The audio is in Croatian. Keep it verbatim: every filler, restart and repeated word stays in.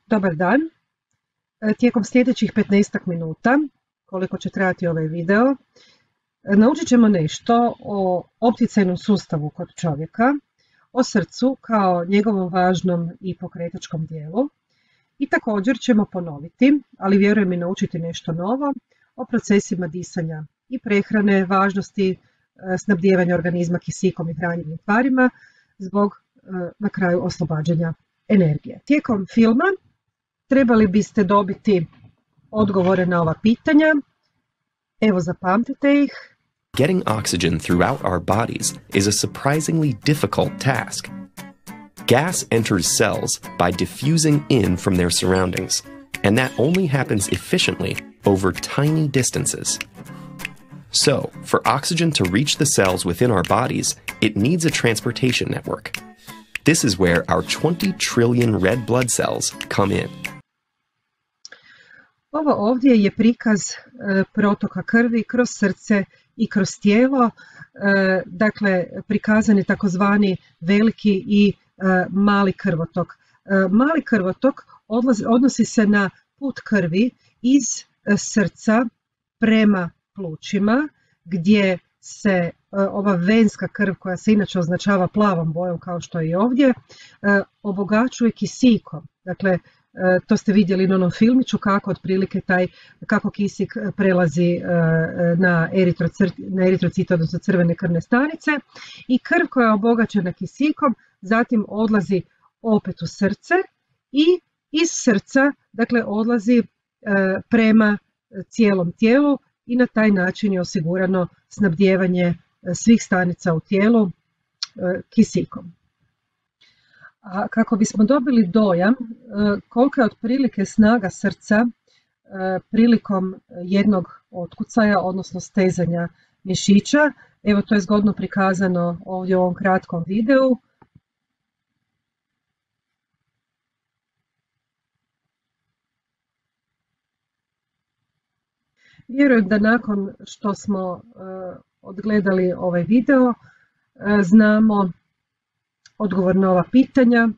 Dobar dan. Tijekom sljedećih petnaestak minuta, koliko će trajati ovaj video, naučit ćemo nešto o opticajnom sustavu kod čovjeka, o srcu kao njegovom važnom i pokretačkom dijelu i također ćemo ponoviti, ali vjerujem i naučiti nešto novo, o procesima disanja i prehrane, važnosti snabdijevanja organizma kisikom i hranjivim tvarima zbog na kraju oslobađanja energije. Tijekom filma trebali biste dobiti odgovore na ova pitanja. Evo, zapamtite ih. Getting oxygen throughout our bodies is a surprisingly difficult task. Gas enters cells by diffusing in from their surroundings, and that only happens efficiently over tiny distances. So, for oxygen to reach the cells within our bodies, it needs a transportation network. This is where our twenty trillion red blood cells come in. Ovo ovdje je prikaz e, protoka krvi kroz srce i kroz tijelo, e, dakle prikazan je takozvani veliki i e, mali krvotok. E, mali krvotok odlazi, odnosi se na put krvi iz e, srca prema plućima, gdje se e, ova venska krv, koja se inače označava plavom bojom kao što je i ovdje, e, obogaćuje kisikom. Dakle, to ste vidjeli na onom filmiću kako otprilike taj, kako kisik prelazi na, na eritrocite, odnosno crvene krvne stanice, i krv koja je obogaćena kisikom zatim odlazi opet u srce i iz srca, dakle, odlazi prema cijelom tijelu i na taj način je osigurano snabdijevanje svih stanica u tijelu kisikom. A kako bismo dobili dojam kolika je otprilike snaga srca prilikom jednog otkucaja, odnosno stezanja mišića, evo to je zgodno prikazano ovdje u ovom kratkom videu. Vjerujem da nakon što smo odgledali ovaj video znamo odgovor na ova pitanja